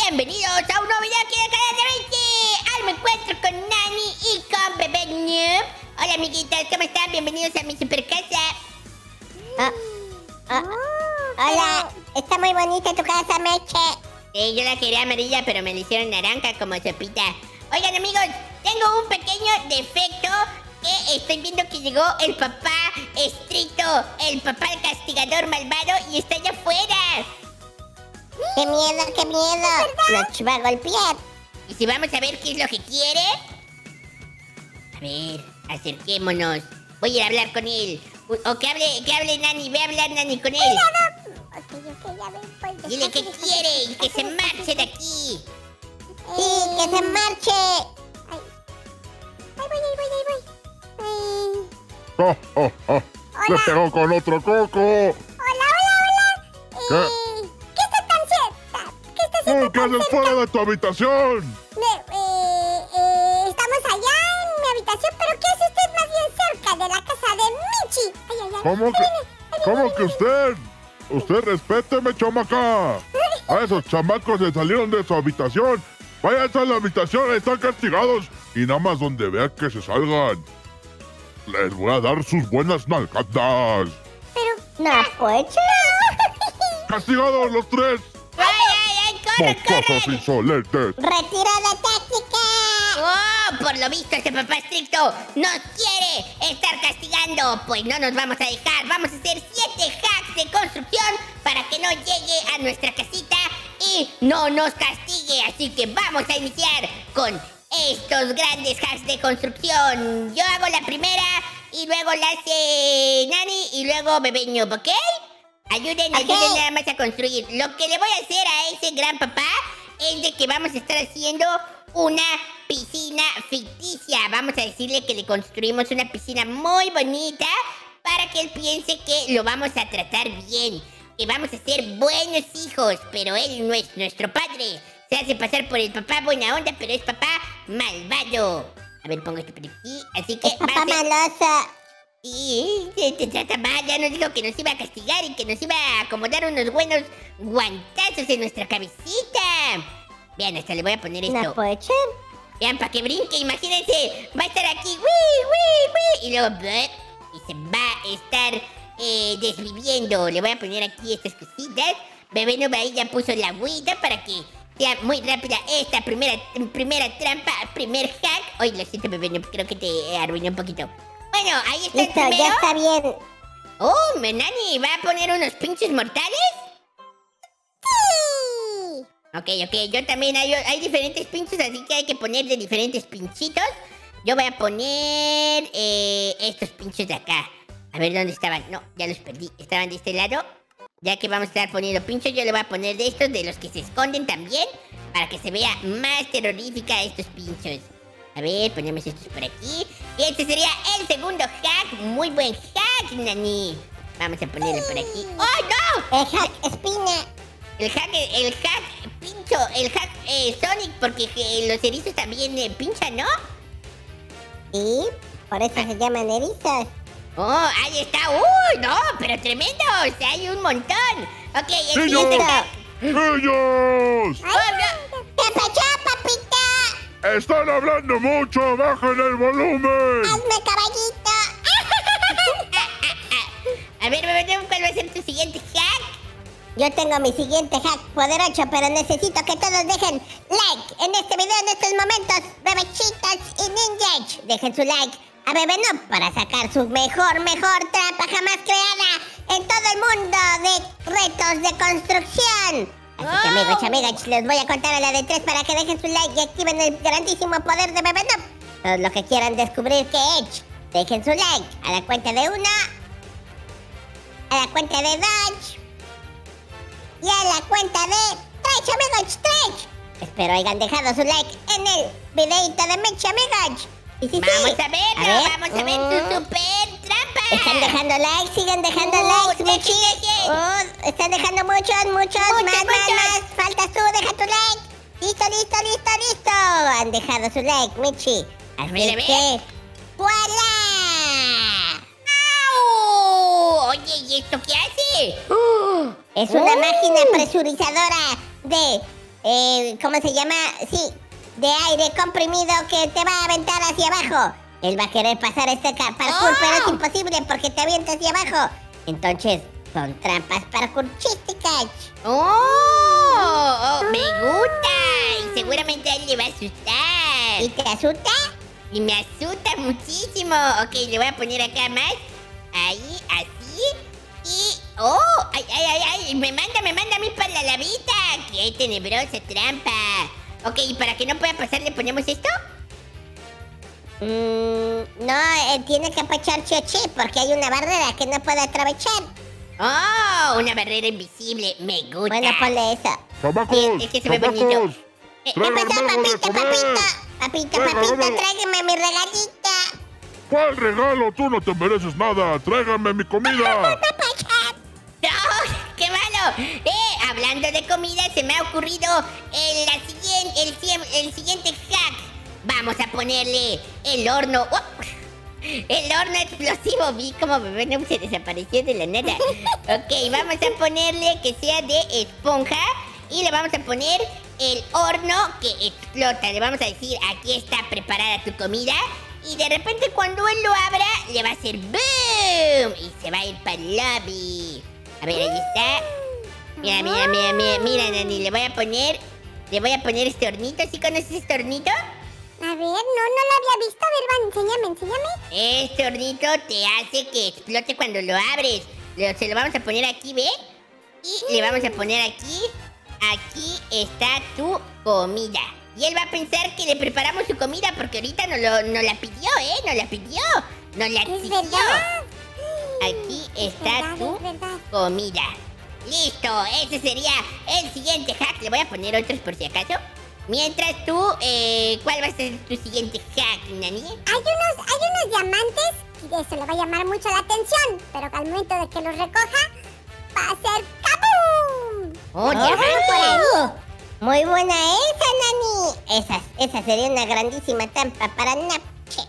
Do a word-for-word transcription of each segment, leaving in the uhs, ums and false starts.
Bienvenidos a un nuevo video aquí en el canal de Vinci. Hoy me encuentro con Nani y con Bebé Noob. Hola amiguitos, ¿cómo están? Bienvenidos a mi super casa. Oh, oh, hola, está muy bonita tu casa, Meche. Sí, yo la quería amarilla, pero me la hicieron naranja como sopita. Oigan amigos, tengo un pequeño defecto que estoy viendo que llegó el papá estricto, el papá el castigador malvado y está allá afuera. ¡Qué miedo, qué miedo! Nos va a golpear. ¿Y si vamos a ver qué es lo que quiere? A ver, acerquémonos. Voy a ir a hablar con él. O que hable, que hable Nani, ve a hablar Nani con él. Cuidado. Ok, ok, ya ven, pues, Dile que quiere y que se marche de aquí. Sí, que se marche. Ay, ahí voy, ahí voy, ahí voy. Ay. ¡Oh, oh, oh! ¡Le pegó con otro coco! Hola, hola, hola. ¿Qué? Eh, ¿Qué está tan cerca? ¿Qué está haciendo ¡Oh, que tan haces cerca? fuera de tu habitación! Me- eh, eh, estamos allá en mi habitación, pero ¿qué hace usted más bien cerca de la casa de Michi? Ay, ay, ay. ¿Cómo Ahí que, viene, ahí viene, ¿cómo ahí que viene. usted? Usted respéteme, chamaca. A esos chamacos se salieron de su habitación. Váyanse a la habitación, están castigados. Y nada más donde vean que se salgan, les voy a dar sus buenas nalgadas. Pero... No, pues... ¡Castigados los tres! ¡Ay, ay, ay! ¡Corre, ¡Mocosos corre! insolentes! ¡Retiro de táctica! ¡Oh! Por lo visto ese papá estricto nos quiere estar castigando. Pues no nos vamos a dejar. Vamos a hacer siete hacks de construcción para que no llegue a nuestra casita y no nos castigue. Así que vamos a iniciar con estos grandes hacks de construcción. Yo hago la primera y luego la hace Nani y luego Bebé Noob, ¿ok? Ayuden, Ok. ayuden nada más a construir. Lo que le voy a hacer a ese gran papá es de que vamos a estar haciendo una piscina ficticia. Vamos a decirle que le construimos una piscina muy bonita para que él piense que lo vamos a tratar bien, que vamos a ser buenos hijos, pero él no es nuestro padre. Se hace pasar por el papá buena onda, pero es papá malvado. A ver, pongo esto por aquí. Así que... Es papá va a ser- maloso. Sí, te, te trata mal, ya nos dijo que nos iba a castigar y que nos iba a acomodar unos buenos guantazos en nuestra cabecita. Vean, hasta le voy a poner esto. No, pues... Vean, para que brinque, imagínense. Va a estar aquí, ¡wii, wii, wii! Y luego, ¡bleh! Y se va a estar eh, desviviendo. Le voy a poner aquí estas cositas. Bebé Noob ahí ya puso la agüita para que sea muy rápida esta primera, primera trampa, primer hack. Ay, lo siento, Bebé Noob, creo que te eh, arruiné un poquito. Bueno, ahí está el Listo, primero. ya está bien. Oh, Menani, ¿va a poner unos pinches mortales? Sí. Ok, ok, yo también hay, hay diferentes pinchos, así que hay que poner de diferentes pinchitos. Yo voy a poner eh, estos pinchos de acá. A ver dónde estaban. No, ya los perdí. Estaban de este lado. Ya que vamos a estar poniendo pinchos, yo le voy a poner de estos, de los que se esconden también, para que se vea más terrorífica estos pinchos. A ver, ponemos estos por aquí. Y este sería el segundo hack. Muy buen hack, Nani. Vamos a ponerlo por aquí. ¡Oh, no! El hack espina. El hack, el hack pincho, el hack eh, Sonic, porque eh, los erizos también eh, pinchan, ¿no? Sí, por eso se llaman erizos. Oh, ahí está. ¡Uy, no! Pero tremendo. O sea, hay un montón. Ok, el ¡Niños! siguiente hack. ¡Niños! Oh, ¿Qué pasó, papita? ¡Están hablando mucho! ¡Bajen el volumen! Hazme caballito. no. A ver, bebé, ¿cuál va a ser tu siguiente hack? Yo tengo mi siguiente hack poderoso, pero necesito que todos dejen like en este video en estos momentos, bebechitas y ninjas. Dejen su like a Bebé Noob para sacar su mejor, mejor trampa jamás creada en todo el mundo de retos de construcción. Así que Oh. amigos y amigas, les voy a contar a la de tres para que dejen su like y activen el grandísimo poder de Bebé Noob. Todos los que quieran descubrir qué he hecho, dejen su like a la cuenta de una, a la cuenta de dos y a la cuenta de tres, amigos, tres. Espero hayan dejado su like en el videito de Meche, amigos. Y sí, Vamos sí. a verlo, A ver. vamos a ver Mm. tu super trampa. Están dejando likes, siguen dejando Uh, likes, deje, Michi. deje. Uh, están dejando muchos, muchos, más, más, muchos. más. Faltas tú, deja tu like. Listo, listo, listo, listo. Han dejado su like, Michi. Así ver, a ver. que, ¡voilá! ¡Au! Oye, ¿y esto qué hace? Es una máquina presurizadora de eh, ¿cómo se llama? Sí, de aire comprimido que te va a aventar hacia abajo. Él va a querer pasar este parkour, ¡Oh! pero es imposible porque te avienta hacia abajo. Entonces, son trampas parkourchísticas. ¡Oh! oh ¡Me gusta! Y seguramente a él le va a asustar. ¿Y te asusta? Y me asusta muchísimo. Ok, le voy a poner acá más. Ahí, así. Y... ¡Oh! ¡Ay, ay, ay! ay me manda, me manda a mí para la lavita. ¡Qué tenebrosa trampa! Ok, y para que no pueda pasar, ¿le ponemos esto? Mm, no, eh, tiene que apachar chochi porque hay una barrera que no puede atravesar. ¡Oh! Una barrera invisible. Me gusta. Bueno, ponle eso. ¡Chamacos! Sí, es que se ve bonito. ¡Chamacos! Eh, ¿Qué ¡Tráiganme pasó, algo de papito, comer! papito? Papito, Traigan, papito, vámonos. tráigame mi regalita. ¿Cuál regalo? Tú no te mereces nada. ¡Tráigame mi comida! ¡No! ¡Qué malo! Eh, hablando de comida, se me ha ocurrido el, la siguiente, el, siem- el siguiente hack. Vamos a ponerle el horno. ¡Oh! El horno explosivo. Vi como bebé no se desapareció de la nada. Ok, vamos a ponerle que sea de esponja. Y le vamos a poner el horno que explota. Le vamos a decir, aquí está preparada tu comida. Y de repente cuando él lo abra, le va a hacer ¡boom! Y se va a ir para el lobby. A ver, ahí está. Mira, mira, mira, mira, mira, Nani. Le voy a poner, le voy a poner este hornito. ¿Sí conoces este hornito? A ver, no, no lo había visto. A ver, Van, enséñame, enséñame. Este hornito te hace que explote cuando lo abres. Le- se lo vamos a poner aquí, ¿ve? Y le vamos a poner aquí. Aquí está tu comida. Y él va a pensar que le preparamos su comida porque ahorita nos, lo, nos la pidió, ¿eh? Nos la pidió. Nos la Es exigió. verdad. Aquí Es está verdad, tu es verdad. comida. Listo, ese sería el siguiente hack. Le voy a poner otros por si acaso. Mientras tú, eh, ¿cuál va a ser tu siguiente hack, Nani? Hay unos, hay unos diamantes y eso le va a llamar mucho la atención, pero que al momento de que los recoja va a ser ¡kaboom! ¡Oh, Ah, diamante! Muy buena esa, Nani. Esa, esa sería una grandísima trampa para Napche.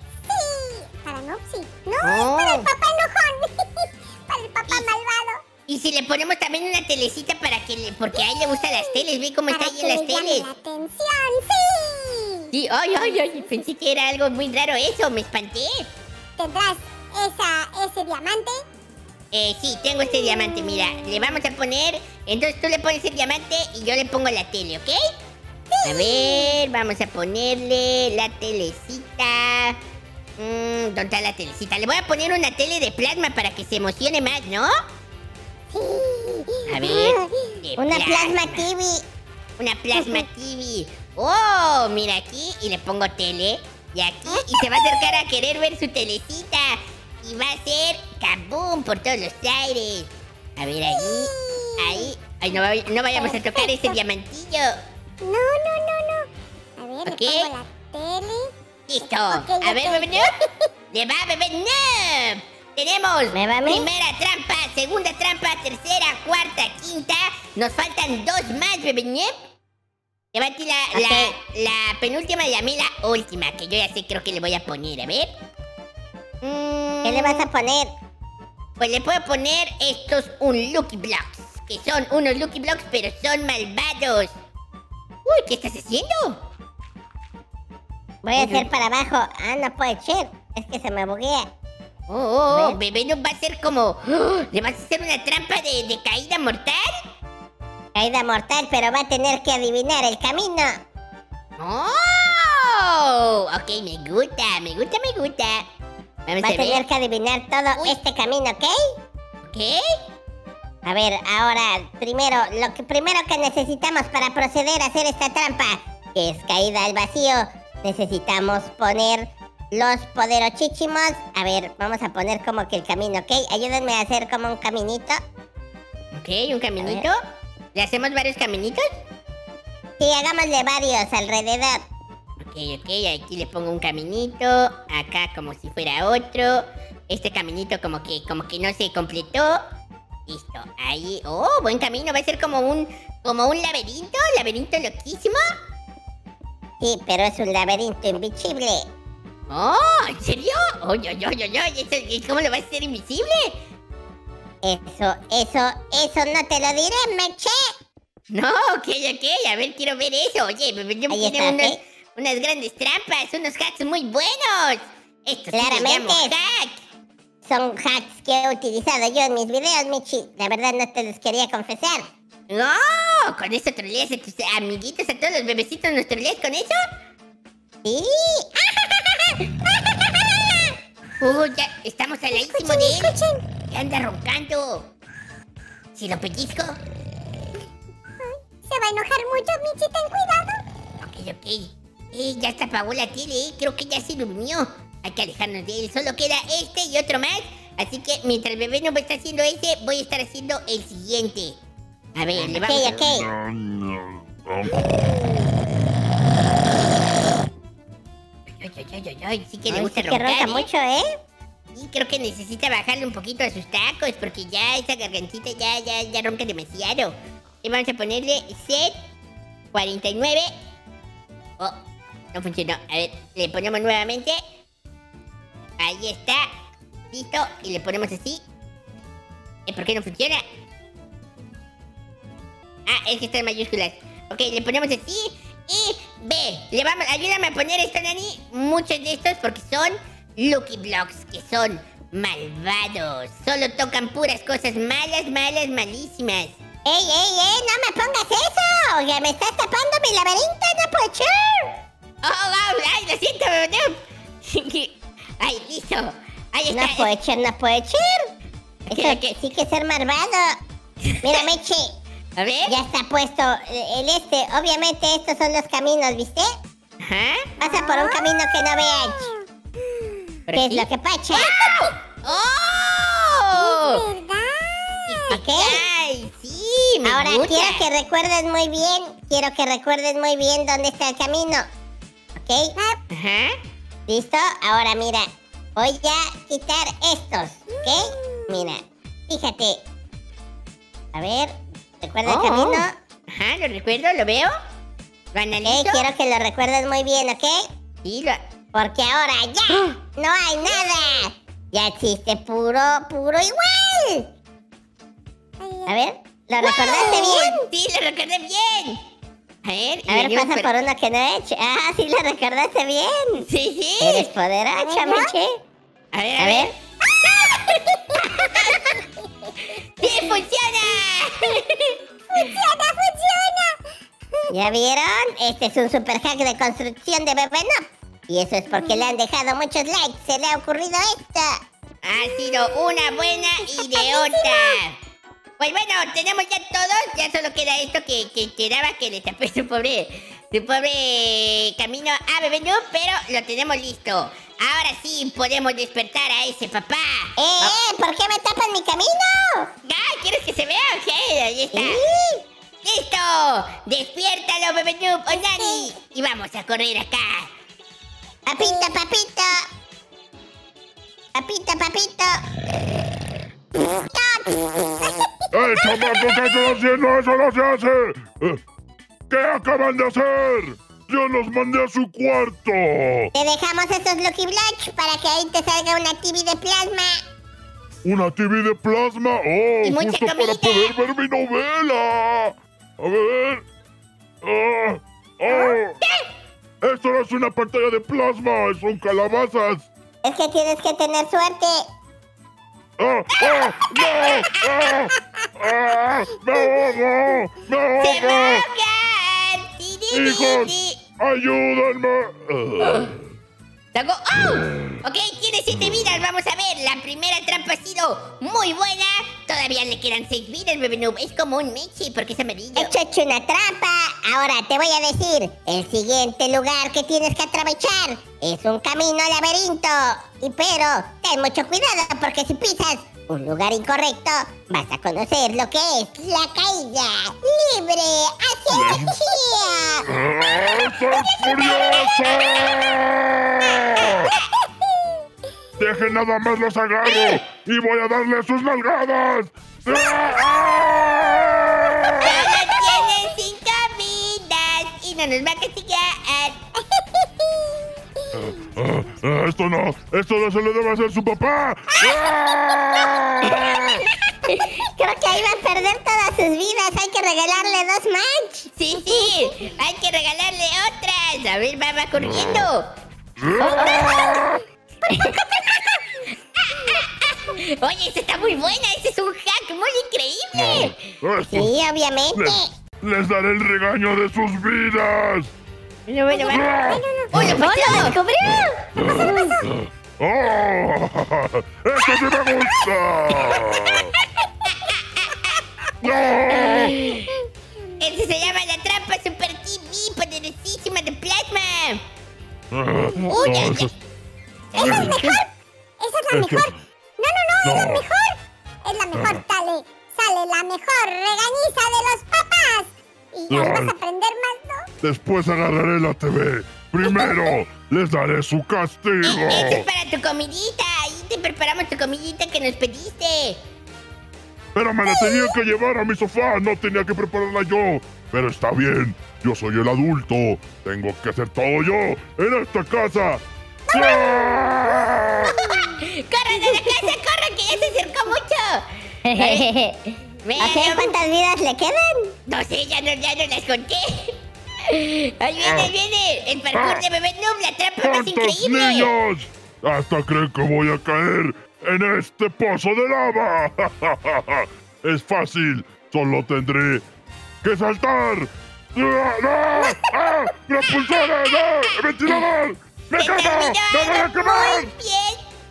Sí, para Nopsi. No, Oh. es para el papá enojón. Para el papá Y- malvado. Y si le ponemos también una telecita para que le... Porque a él le gustan las teles, ve cómo está Para ahí que en las le llame teles. la atención, sí. Sí, ay, ay, ay, pensé que era algo muy raro eso, me espanté. ¿Tendrás esa, ese diamante? Eh, sí, tengo este diamante, mira, le vamos a poner... Entonces tú le pones el diamante y yo le pongo la tele, ¿ok? A ver, vamos a ponerle la telecita... Mm, ¿dónde está la telecita? Le voy a poner una tele de plasma para que se emocione más, ¿no? Sí. A ver, de Una plasma plasma. T V. Una plasma T V. ¡Oh! Mira aquí y le pongo tele. Y aquí y se va a acercar a querer ver su telecita. Y va a ser kaboom por todos los aires. A ver ahí. Ahí. Ay, no, vay- no vayamos a tocar ese diamantillo. No, no, no, no. A ver, Ok. le pongo la tele. Listo. Ok, A ver, ok. bebé Noob. Le va, bebé Noob. Tenemos ¿Me va a mí? primera trampa, segunda trampa, tercera, cuarta, quinta. Nos faltan dos más, bebé Noob. Levante la, Ok. la, la penúltima y a mí la última, que yo ya sé, creo que le voy a poner, a ver. Mm, ¿Qué le vas a poner? Pues le puedo poner estos un Lucky Blocks, que son unos Lucky Blocks, pero son malvados. Uy, ¿qué estás haciendo? Voy a Ok. hacer para abajo. Ah, no puede ser. Es que se me buguea. Oh, oh, oh, ¿Ves? bebé no va a ser como... ¡Oh! ¿Le vas a hacer una trampa de, de caída mortal? Caída mortal, pero va a tener que adivinar el camino. ¡Oh! Ok, me gusta, me gusta, me gusta. Vamos Va a a tener ver. que adivinar todo Uy. este camino, ¿ok? Ok. A ver, ahora, primero, lo que primero que necesitamos para proceder a hacer esta trampa, que es caída al vacío, necesitamos poner los poderochichimos. A ver, vamos a poner como que el camino, ¿ok? Ayúdenme a hacer como un caminito. Ok, un caminito. ¿Le hacemos varios caminitos? Sí, hagámosle varios alrededor. Ok, ok, aquí le pongo un caminito. Acá como si fuera otro. Este caminito como que, como que no se completó. Listo, ahí. Oh, buen camino. Va a ser como un, como un laberinto. Laberinto loquísimo. Sí, pero es un laberinto invisible. Oh, ¿en serio? Oye, oye, oye, oye, ¿eso- ¿cómo lo vas a hacer invisible? Eso, eso, eso no te lo diré, Meche. No, ok, ok, a ver, quiero ver eso. Oye, Bebé Noob Ahí tiene está, unos, ¿ok? unas grandes trampas, unos hacks muy buenos. Esto sí le Claramente. llamo hack. Son hacks que he utilizado yo en mis videos, Michi. La verdad no te los quería confesar. No, con eso troleas a tus amiguitos, a todos los bebecitos, ¿nos troleas con eso? Sí. Uh, ya estamos al ladísimo Escuchen, de él. escuchen. Ya anda roncando. Si lo pellizco. Se va a enojar mucho, Michi, ten cuidado. Ok, ok. Eh, ya está apagó la tele, eh. Creo que ya se durmió. Hay que alejarnos de él. Solo queda este y otro más. Así que mientras el bebé no está haciendo ese, voy a estar haciendo el siguiente. A ver, le vamos Ok, a... ok. Ay, ay, ay, ay, ay, sí que le Ay, gusta sí que roncar, ronca ¿eh? mucho, ¿eh? Y creo que necesita bajarle un poquito a sus tacos porque ya esa gargantita ya, ya, ya ronca demasiado. Y vamos a ponerle set cuarenta y nueve. Oh, no funcionó. A ver, le ponemos nuevamente. Ahí está. Listo. Y le ponemos así. ¿Eh, ¿Por qué no funciona? Ah, es que está en mayúsculas. Ok, le ponemos así. Y ve, le vamos, ayúdame a poner esto, Nani. Muchos de estos porque son Lucky Blocks, que son malvados. Solo tocan puras cosas malas, malas, malísimas. ¡Ey, ey, ey! ¡No me pongas eso! Oye, me estás tapando mi laberinto, no puede ser. Oh, wow, ay, lo siento, bebé. Ay, listo. Ahí está. No puede ser, no puede ser. ¿Qué, Eso qué? sí que es ser malvado. Mira, Meche, A ver. ya está puesto el este. Obviamente estos son los caminos, ¿viste? Ajá. Pasa por un camino que no veas. ¿Por ¿Qué es aquí? lo que pasa? ¡Oh! ¿Ok? ¡Ay, sí! Me Ahora gusta. quiero que recuerden muy bien, quiero que recuerden muy bien dónde está el camino. ¿Ok? Ajá. ¿Listo? Ahora mira, voy a quitar estos, ¿ok? Mira, fíjate. A ver, ¿recuerda el Oh. camino? Ajá, lo recuerdo, lo veo. Lo Ok, analizo. quiero que lo recuerden muy bien, ¿ok? Sí, lo... Porque ahora ya no hay nada. Ya existe puro, puro igual. A ver, ¿lo recordaste ¡Wow! bien? Sí, lo recordé bien. A ver, y A ver, venimos pasa por uno que no he hecho. Ah, sí, lo recordaste bien. Sí, sí. Eres poderosa, Meche. A ver, A ver. ¡Sí, funciona! ¡Funciona, funciona! ¿Ya vieron? Este es un super hack de construcción de Bebé Noob. Y eso es porque le han dejado muchos likes. Se le ha ocurrido esto. Ha sido una buena idiota. Pues bueno, tenemos ya todos. Ya solo queda esto que, que quedaba que le tapé su pobre, su pobre camino a Bebé Noob, pero lo tenemos listo. Ahora sí podemos despertar a ese papá. ¡Eh, eh! ¿Por qué me tapan mi camino? Ah, ¿quieres que se vea? Ok, ahí está. Sí. ¡Listo! ¡Despiértalo, Bebé Noob! ¡Oh, Nani! Y vamos a correr acá. Papito, papito. Papito, papito. ¡Eh, chamaco, qué están haciendo! ¡Eso no se hace! Eh, ¿Qué acaban de hacer? ¡Yo los mandé a su cuarto! Te dejamos estos Lucky Blocks para que ahí te salga una T V de plasma. ¿Una T V de plasma? ¡Oh, Y mucha justo para comida. poder ver mi novela! A ver... ¡Ah! ¡Ah! ¡Esto no es una pantalla de plasma! ¡Son calabazas! Es que tienes que tener suerte. ¡Ah! ¡Ah! ¡No! ¡Ah! ¡Ah! ¡Me ahogo! ¡Me ¡Se ahogo! mojan! ¡Ti, ti, ti, ¡Hijos! ti! ¡Ayúdenme! Ah. Saco- ¡Oh! Ok, tiene siete vidas, vamos a ver. La primera trampa ha sido muy buena. Todavía le quedan seis vidas, Bebé Noob. Es como un Mechi porque es amarillo. He hecho una trampa. Ahora te voy a decir, el siguiente lugar que tienes que aprovechar es un camino laberinto. Y pero, ten mucho cuidado porque si pisas un lugar incorrecto, vas a conocer lo que es la caída libre hacia la energía. ¡Ah! ¡Soy furiosa! ¡Dejen nada más los agarro! ¡Y voy a darle sus nalgadas! ¡Ah! Solo tiene cinco vidas y no nos va a castigar. Ah, ah, ¡Esto no! ¡Esto no se lo debe hacer su papá! ¡Ah! Creo que ahí va a perder todas sus vidas. Hay que regalarle dos match. Sí, sí, hay que regalarle otras. A ver, va, va corriendo. Oye, esta está muy buena. Ese es un hack muy increíble. No, estos- Sí, obviamente. les, les daré el regaño de sus vidas. Bueno, bueno, va. ¡Ah! ¡Oh, lo pasó! ¡Lo descubrió! ¡Oh! ¡Esto sí me gusta! ¡No! Ese se llama la trampa Super T V poderosísima de plasma. Ah, Uy, no, ya, eso ya. es- ¡Esa es mejor! ¡Esa es la Esto- mejor! ¡No, no, no! ¡Es la No. mejor! ¡Es la mejor! ¡Sale! ¡Sale la mejor regañiza de los papás! Y ya Ay. vas a aprender más, ¿no? Después agarraré la T V. Primero les daré su castigo. Eso es para tu comidita. Ahí te preparamos tu comidita que nos pediste. Pero me la tenía que llevar a mi sofá. No tenía que prepararla yo. Pero está bien. Yo soy el adulto. Tengo que hacer todo yo en esta casa. ¡Ah! ¡Corran a la casa, corran, que ya se acercó mucho! Vean, ¿A qué cuántas vidas le quedan? no sé, ya no, ya no las conté. Ahí viene, ahí viene. El parkour de Bebé Noob, la trampa más ¡Cuántos increíble. niños! Hasta creen que voy a caer en este pozo de lava. Es fácil. Solo tendré que saltar. ¡No! ¡No! ¡Ah! ¡Propulsores! ¡No! ¡Ventilador! ¡Me ¡Te quemo! ¡Me voy a terminó! quemar! ¡Muy bien!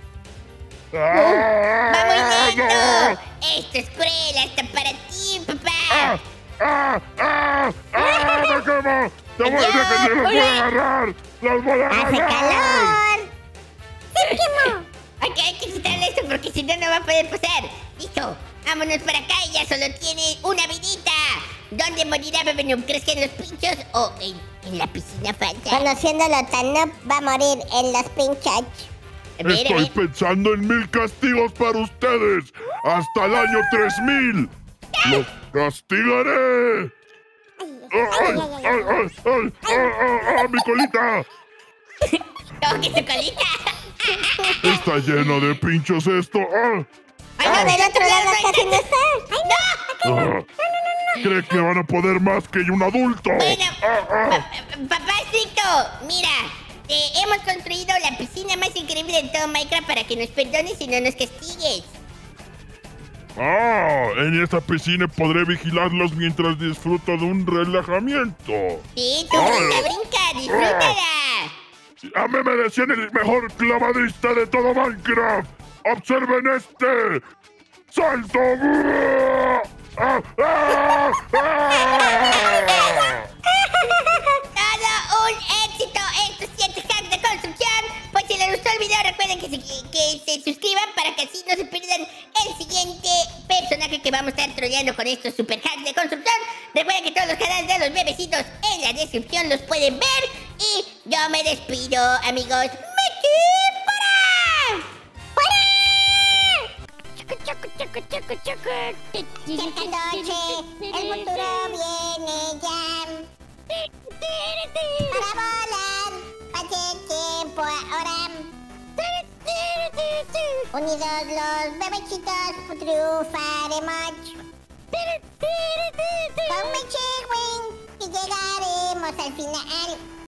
¡Ah! ¡Va muy lento! ¡No! Esto es cruel, hasta para ti, papá. ¡Ah! ¡Ah! ¡Ah! ¡Ah! ¡Me quemo! ¡Te voy a Ya, que los voy a oye. agarrar! ¡Los voy a ¡Hace agarrar! calor! ¡Se quemó! Ok, hay que quitarle esto porque si no, no va a poder pasar. Listo, vámonos para acá y ya solo tiene una vidita. ¿Dónde morirá Bebé Noob? ¿Crees que en los pinchos o en, en la piscina falsa? Conociéndolo tan no va a morir en los pinchos. A ver, a Estoy ver. pensando en mil castigos para ustedes. Hasta el año tres mil. ¡Los castigaré! ¡Ay, ay, ay, ay, ay, ay, ay, ay, mi colita! ¡Toque su colita! Está lleno de pinchos esto. ¡Ah! ¡Ay, No, no, del otro lado no, casi no, no está. ¡Ay, no! Ah. ¿Cree que van a poder más que un adulto? Bueno, Ah, ah. pa- papá estricto, mira, eh, hemos construido la piscina más increíble de todo Minecraft para que nos perdones y no nos castigues. Ah, en esta piscina podré vigilarlos mientras disfruto de un relajamiento. Sí, tú Ay. brinca, brinca, disfrútala. A mí me decían el mejor clavadista de todo Minecraft. ¡Observen este! ¡Salto! ¡Ah, ah, ah! Todo un éxito estos siete hacks de construcción. Pues si les gustó el video recuerden que se, que se suscriban para que así no se pierdan el siguiente personaje que vamos a estar troleando con estos super hacks de construcción. Recuerden que todos los canales de los bebecitos en la descripción los pueden ver. Y yo me despido, amigos. ¡Mickey para! Cerca noche, el futuro viene ya. Para volar, pase tiempo ahora. Unidos los bebecitos, triunfaremos. Con Mickey Wing y llegaremos al final.